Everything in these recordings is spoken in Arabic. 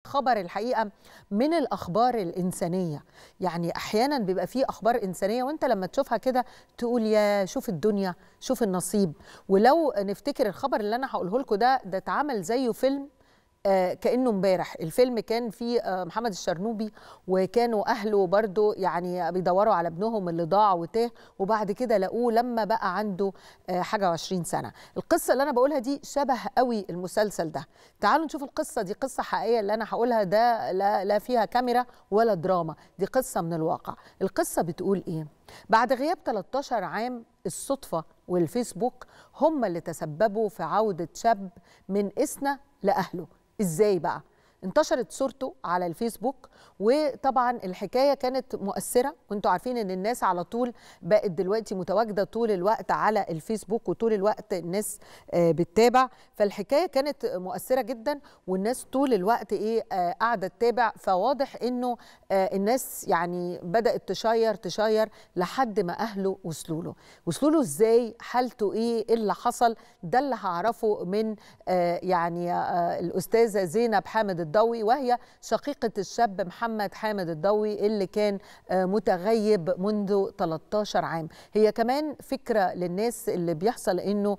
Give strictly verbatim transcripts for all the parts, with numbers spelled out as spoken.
خبر الحقيقة من الأخبار الإنسانية. يعني أحيانا بيبقى فيه أخبار إنسانية وأنت لما تشوفها كده تقول يا شوف الدنيا، شوف النصيب. ولو نفتكر الخبر اللي أنا هقوله لكم ده ده اتعمل زيه فيلم آه كأنه امبارح. الفيلم كان فيه آه محمد الشرنوبي، وكانوا أهله برضو يعني بيدوروا على ابنهم اللي ضاع وتاه، وبعد كده لقوه لما بقى عنده آه حاجة وعشرين سنة. القصة اللي أنا بقولها دي شبه قوي المسلسل ده. تعالوا نشوف القصة دي، قصة حقيقية اللي أنا هقولها ده لا, لا فيها كاميرا ولا دراما، دي قصة من الواقع. القصة بتقول إيه؟ بعد غياب ثلاثة عشر عام الصدفة والفيسبوك هم اللي تسببوا في عودة شاب من إسنا لأهله. إزاي بقى؟ انتشرت صورته على الفيسبوك، وطبعا الحكايه كانت مؤثره، وانتوا عارفين ان الناس على طول بقت دلوقتي متواجده طول الوقت على الفيسبوك، وطول الوقت الناس بتتابع، فالحكايه كانت مؤثره جدا، والناس طول الوقت ايه قاعده تتابع. فواضح انه الناس يعني بدات تشير تشير لحد ما اهله وصلوا له. وصلوا له ازاي؟ حالته ايه؟ ايه اللي حصل؟ ده اللي هعرفه من يعني الاستاذه زينب حامد الضوي، وهي شقيقة الشاب محمد حامد الضوي اللي كان متغيب منذ ثلاثة عشر عام. هي كمان فكرة للناس اللي بيحصل انه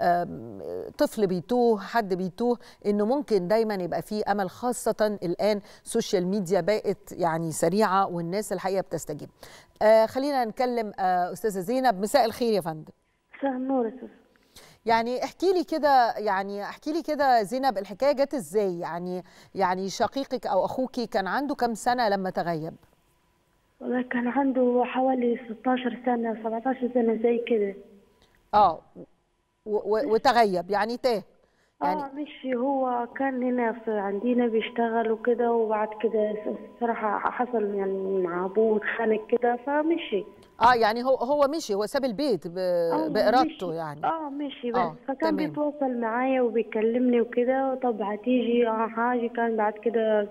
طفل بيتوه، حد بيتوه، انه ممكن دايما يبقى فيه امل، خاصة الان السوشيال ميديا بقت يعني سريعة والناس الحقيقة بتستجيب. خلينا نكلم استاذة زينب. مساء الخير يا فندم. مساء النور. يعني احكي لي كده، يعني احكي لي كده زينب، الحكايه جت ازاي؟ يعني يعني شقيقك او اخوكي كان عنده كام سنه لما تغيب؟ والله كان عنده حوالي ستاشر سنه سبعتاشر سنه زي كده. اه وتغيب يعني تاه يعني. اه مشي. هو كان هنا في عندنا بيشتغل وكده، وبعد كده الصراحه حصل يعني مع ابوه اتخانق كده فمشي. اه يعني هو هو مشي، هو ساب البيت بارادته يعني. اه مشي بس. آه فكان تمام. بيتواصل معايا وبيكلمني وكده، طب هتيجي اه حاجه. كان بعد كده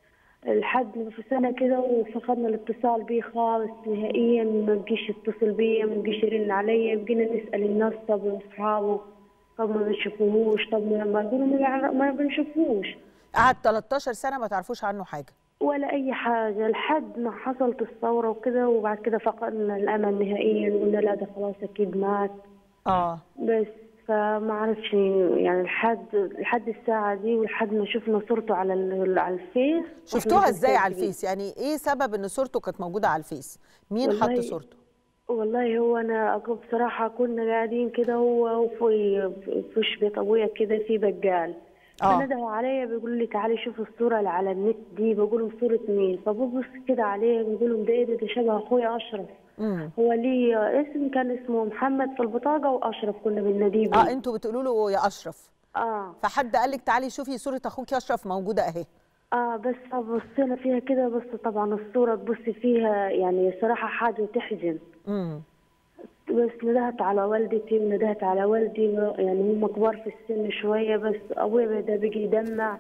لحد في سنه كده وفقدنا الاتصال بيه خالص نهائيا، ما بقيش يتصل بيا، ما بقيش يرن عليا. بقينا نسال الناس طب اصحابه طب ما بنشوفوهوش، طب ما يقولوا ما بنشوفوهوش. قعد ثلاثة عشر سنه ما تعرفوش عنه حاجه ولا اي حاجه لحد ما حصلت الثوره وكده، وبعد كده فقدنا الامل نهائيا وقلنا لا ده خلاص اكيد مات. اه بس فما اعرفش يعني لحد لحد الساعه دي، ولحد ما شفنا صورته على على الفيس. شفتوها ازاي على الفيس؟ يعني ايه سبب ان صورته كانت موجوده على الفيس؟ مين حط صورته؟ والله هو انا بصراحه كنا قاعدين كده، هو وفي في بيت ابويا كده في بقال، فندهوا عليا بيقولوا لي تعالي شوف الصوره اللي على النت دي. بقول لهم صوره مين؟ فببص كده عليه بقول لهم ده ايه ده؟ ده شبه اخويا اشرف. مم. هو ليه اسم كان اسمه محمد في البطاقه، واشرف كنا بنناديه بيه. اه انتوا بتقولوا له يا اشرف؟ اه فحد قال لك تعالي شوفي صوره اخوك اشرف موجوده اهي؟ اه بس بصينا فيها كده، بس طبعا الصوره تبصي فيها يعني صراحه حاجه تحزن. امم بس ندهت على والدتي وندهت على والدي، يعني هم كبار في السن شويه، بس ابويا ده بيجي يدمع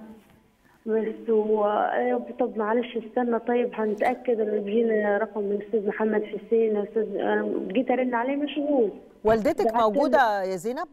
بس. و طب معلش استنى طيب هنتاكد انه بيجينا رقم من الاستاذ محمد حسين. استاذ انا جيت ارن عليه مشغول. والدتك موجوده يا زينب؟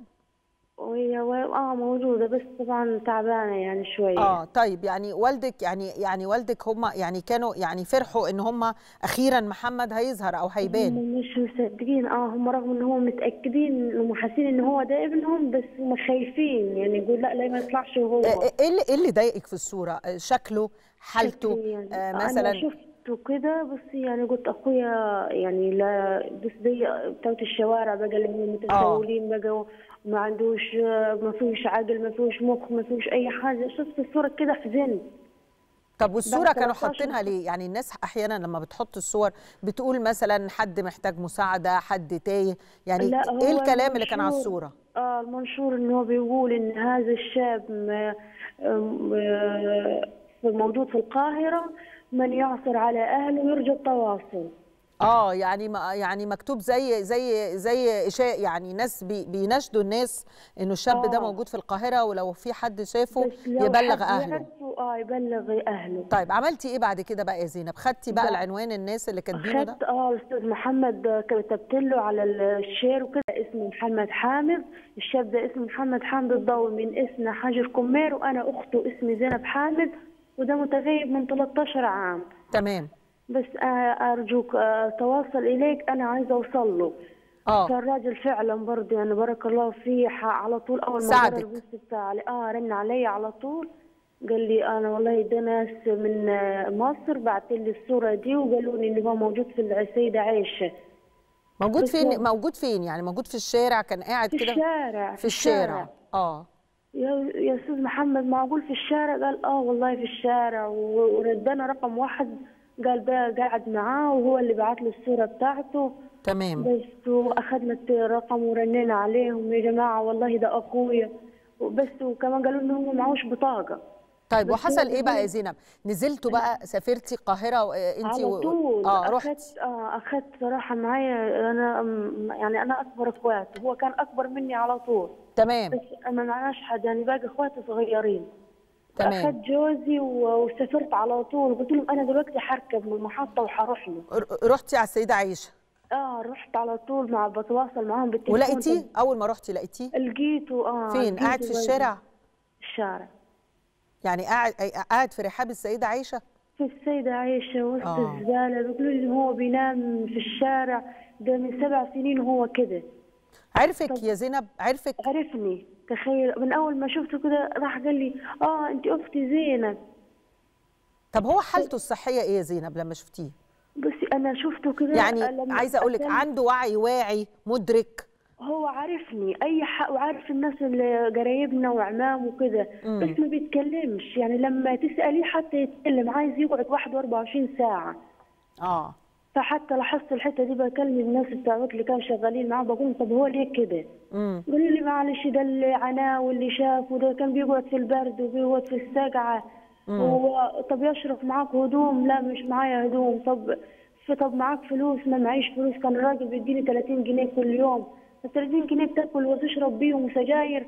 وهي اه موجوده بس طبعا تعبانه يعني شويه. اه طيب يعني والدك يعني يعني والدك هم يعني كانوا يعني فرحوا ان هم اخيرا محمد هيظهر او هيبان؟ هم مش مصدقين. اه هم رغم ان هم متاكدين انهم حاسين ان هو ده ابنهم، بس هم خايفين يعني يقول لا لا ما يطلعش وهو. ايه اللي ايه اللي ضايقك في الصوره؟ شكله، حالته يعني آه مثلا؟ انا شفته كده بس يعني قلت اخويا يعني لا بس زي بتوع الشوارع بقى اللي هم متسولين بقى، ما عندوش ما فيهوش عقل، ما فيهوش مخ، ما فيهوش اي حاجه. شفت الصوره كده حزنت. طب والصوره كانوا حاطينها ليه؟ يعني الناس احيانا لما بتحط الصور بتقول مثلا حد محتاج مساعده، حد تايه، يعني ايه الكلام اللي كان على الصوره؟ اه المنشور ان هو بيقول ان هذا الشاب موجود في القاهره، من يعثر على اهله يرجى التواصل. اه يعني يعني مكتوب زي زي زي اشاء، يعني ناس بي بيناشدوا الناس انه الشاب آه. ده موجود في القاهره، ولو في حد شافه يبلغ اهله. اه يبلغ اهله. طيب عملتي ايه بعد كده بقى يا زينب؟ خدتي بقى العنوان الناس اللي كاتبينه ده؟ خدت اه الاستاذ محمد كتبت له على الشير وكده اسمه محمد حامد. الشاب ده اسمه محمد حامد الضوي من اسنا حجر كمير، وانا اخته اسمي زينب حامد، وده متغيب من تلتاشر عام. تمام. بس آه، ارجوك آه، تواصل اليك، انا عايزه اوصل له. اه فالراجل فعلا برضه يعني بارك الله فيه، ح- على طول اول ما قرا ساعدك. البوست بتاعي اه رن علي على طول، قال لي انا والله ده ناس من آه، مصر بعت لي الصوره دي وقالوا لي ان هو موجود في السيده عائشه. موجود بس فين؟ هو موجود فين يعني؟ موجود في الشارع؟ كان قاعد في كده الشارع، في في الشارع. الشارع؟ اه يا يا استاذ محمد، معقول في الشارع؟ قال اه والله في الشارع، و- وردنا رقم واحد قال ده قاعد معاه وهو اللي بعت له الصوره بتاعته. تمام. بس واخدنا الرقم ورنينا عليهم يا جماعه والله ده اخويا، وبس وكمان قالوا ان هو معهوش بطاقه. طيب بس هو وحصل ايه بقى يا بيقول زينب؟ نزلتوا بقى، سافرتي القاهره وانت على و... طول اه اخدت رحتي؟ اه اخدت صراحه معايا انا، أم، يعني انا اكبر اخواته، هو كان اكبر مني على طول. تمام بس ما معناش حد يعني، باقي اخواتي صغيرين. تمام. اخدت جوزي و- وسافرت على طول، قلت لهم انا دلوقتي هركب من المحطه وهروح له. ر- رحتي على السيده عائشه اه رحت على طول، مع بتواصل معاهم بالتليفون. طب ولقيتيه؟ اول ما رحتي لقيتيه لقيته، اه فين؟ قاعد في لقيته بقى الشارع؟ في الشارع، يعني قاعد قاعد في رحاب السيده عائشه؟ في السيدة عائشة وسط اه الزبالة. بيقولوا لي هو بينام في الشارع، ده من سبع سنين وهو كده. عرفك طب يا زينب؟ عرفك؟ عرفني، تخيل، من أول ما شفته كده راح قال لي اه أنت أختي زينب. طب هو حالته الصحيه ايه يا زينب لما شفتيه؟ بس أنا شفته كده يعني لما عايزه اقول لك أسأل، عنده وعي، واعي مدرك؟ هو عارفني أي حق وعارف الناس اللي قرايبنا وعمام وكده، امم بس ما بيتكلمش. يعني لما تسأليه حتى يتكلم، عايز يقعد واحد وأربعة وعشرين ساعة. اه فحتى لاحظت الحته دي، بكلم الناس بتاعت اللي كانوا شغالين معاه بقول طب هو ليه كده؟ امم قالوا لي معلش ده اللي عناه واللي شافه، ده كان بيقعد في البرد وبيقعد في السقعه. امم هو طب يشرب معاك هدوم؟ لا مش معايا هدوم. طب في طب معاك فلوس؟ ما معيش فلوس. كان الراجل بيديني ثلاثين جنيه كل يوم، ال ثلاثين جنيه بتاكل وتشرب بيهم سجاير.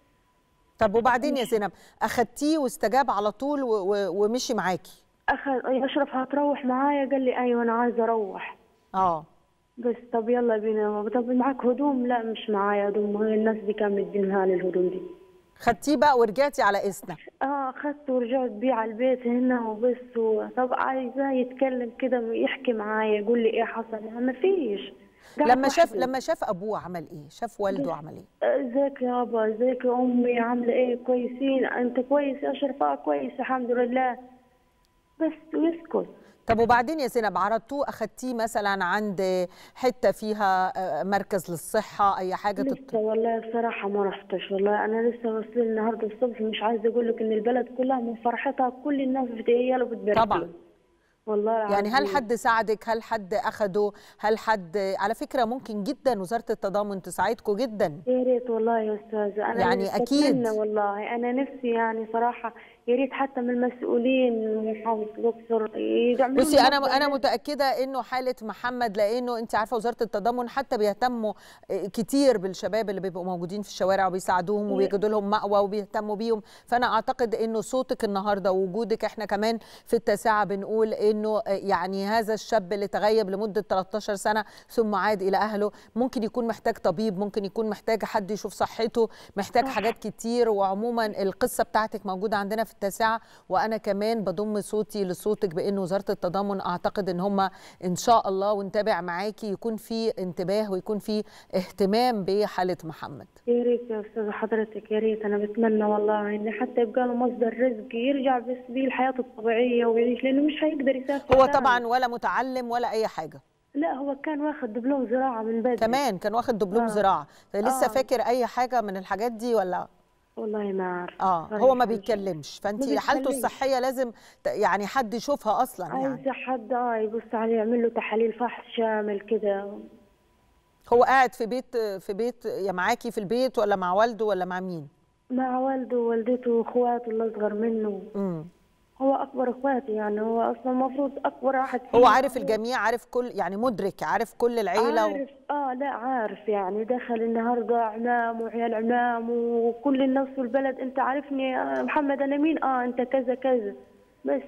طب وبعدين يا مش زينب، اخدتيه واستجاب على طول و... و... ومشي معاكي؟ اخذ اشرف هتروح معايا؟ قال لي ايوه انا عايزه اروح. اه بس طب يلا بينا. طب معاك هدوم؟ لا مش معايا هدوم، هي الناس دي كانت مدينها لي الهدوم دي. خدتيه بقى ورجعتي على اسنا؟ اه اخذته ورجعت بيه على البيت هنا وبس. و- طب عايزاه يتكلم كده يحكي معايا يقول لي ايه حصل. ما فيش، قاعد لما شاف وحده. لما شاف ابوه عمل ايه؟ شاف والده عمل ايه؟ آه، ازيك يا ابا، ازيك يا امي، عامله ايه؟ كويسين؟ انت كويس يا اشرف؟ اه كويس الحمد لله. بس ويسكت. طب وبعدين يا زينب، عرضتوه اخدتيه مثلا عند حته فيها آه، مركز للصحه، اي حاجه لسه تط... والله بصراحة ما رحتش. والله أنا لسه واصلين النهاردة الصبح، مش عايزة أقول لك إن البلد كلها من فرحتها كل الناس بتهيأ له وبتبارك له. طبعا. والله يعني هل العظيم. حد ساعدك؟ هل حد اخده؟ هل حد، على فكره ممكن جدا وزاره التضامن تساعدكم جدا. يا ريت والله يا أستاذة، أنا يعني اكيد. بتمنى والله. أنا نفسي يعني صراحة، يا ريت حتى من المسؤولين من محافظة الأقصر يعملوا بصي له انا مبدأ انا هيك. متاكده انه حاله محمد، لانه انت عارفه وزاره التضامن حتى بيهتموا كتير بالشباب اللي بيبقوا موجودين في الشوارع وبيساعدوهم وبيجدوا لهم مأوى وبيهتموا بيهم. فانا اعتقد انه صوتك النهارده ووجودك، احنا كمان في التاسعه بنقول انه يعني هذا الشاب اللي تغيب لمده تلتاشر سنه ثم عاد الى اهله، ممكن يكون محتاج طبيب، ممكن يكون محتاج حد يشوف صحته، محتاج صح. حاجات كتير. وعموما القصه بتاعتك موجوده عندنا في التاسعه، وانا كمان بضم صوتي لصوتك بان وزاره التضامن اعتقد ان هم ان شاء الله ونتابع معاكي يكون في انتباه ويكون في اهتمام بحاله محمد. يا ريت يا أستاذة حضرتك، يا ريت. أنا بتمنى والله إن حتى يبقى له مصدر رزق يرجع بس بيه الحياة الطبيعية ويعيش، لأنه مش هيقدر يسافر هو تاني. طبعا ولا متعلم ولا اي حاجه. لا هو كان واخد دبلوم زراعة من بدري. كمان كان واخد دبلوم اه زراعه. لسه اه فاكر اي حاجه من الحاجات دي ولا؟ والله ما عارفة اه هو ما صراحة. مش بيتكلمش، ما فانت حالته بيتكلمش. الصحيه لازم ت- يعني حد يشوفها اصلا يعني. عايزة حد اه يبص عليه، يعمل له تحاليل فحص شامل كده. هو قاعد في بيت في بيت يا معاكي في البيت ولا مع والده ولا مع مين؟ مع والده ووالدته واخواته اللي اصغر منه. امم هو اكبر اخواتي، يعني هو اصلا المفروض اكبر واحد هو فيهم. عارف الجميع، عارف كل، يعني مدرك، عارف كل العيله و... عارف اه لا عارف يعني. دخل النهارده عمام وعيال عمام وكل الناس في البلد، انت عارفني يا محمد انا مين؟ اه انت كذا كذا. بس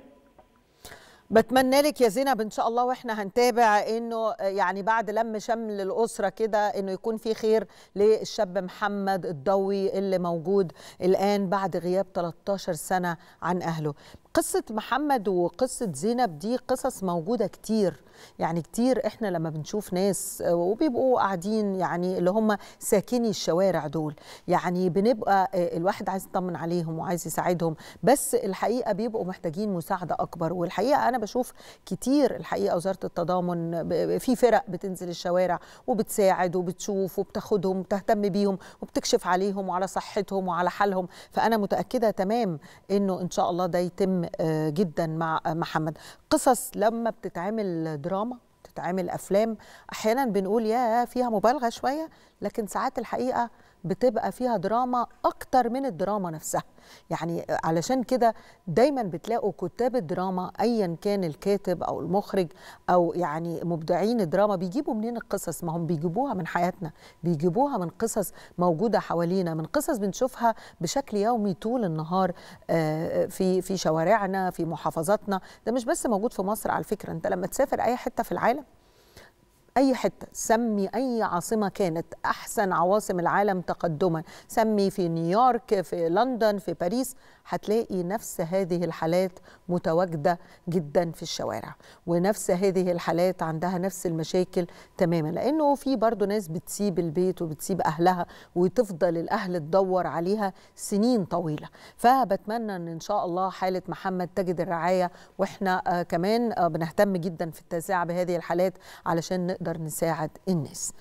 بتمنى لك يا زينب ان شاء الله، واحنا هنتابع انه يعني بعد لم شمل الاسره كده انه يكون في خير للشاب محمد الضوي اللي موجود الان بعد غياب تلتاشر سنه عن اهله. قصة محمد وقصة زينب دي قصص موجودة كتير، يعني كتير احنا لما بنشوف ناس وبيبقوا قاعدين يعني اللي هم ساكني الشوارع دول، يعني بنبقى الواحد عايز يطمن عليهم وعايز يساعدهم، بس الحقيقة بيبقوا محتاجين مساعدة أكبر. والحقيقة أنا بشوف كتير الحقيقة وزارة التضامن في فرق بتنزل الشوارع وبتساعد وبتشوف وبتاخدهم وبتهتم بيهم وبتكشف عليهم وعلى صحتهم وعلى حالهم. فأنا متأكدة تمام إنه إن شاء الله ده يتم جدا مع محمد. قصص لما بتتعمل دراما بتتعمل أفلام أحيانا بنقول يا فيها مبالغة شوية، لكن ساعات الحقيقة بتبقى فيها دراما أكتر من الدراما نفسها. يعني علشان كده دايما بتلاقوا كتاب الدراما أيا كان الكاتب أو المخرج أو يعني مبدعين الدراما بيجيبوا منين القصص؟ ما هم بيجيبوها من حياتنا، بيجيبوها من قصص موجودة حوالينا، من قصص بنشوفها بشكل يومي طول النهار في في شوارعنا في محافظاتنا. ده مش بس موجود في مصر على فكرة، أنت لما تسافر أي حتة في العالم، أي حتة، سمي أي عاصمة كانت أحسن عواصم العالم تقدما، سمي في نيويورك في لندن في باريس، هتلاقي نفس هذه الحالات متواجدة جدا في الشوارع، ونفس هذه الحالات عندها نفس المشاكل تماما، لأنه في برضو ناس بتسيب البيت وبتسيب أهلها وتفضل الأهل تدور عليها سنين طويلة. فبتمنى أن إن شاء الله حالة محمد تجد الرعاية، وإحنا كمان بنهتم جدا في التاسعة بهذه الحالات علشان نقدر نساعد الناس.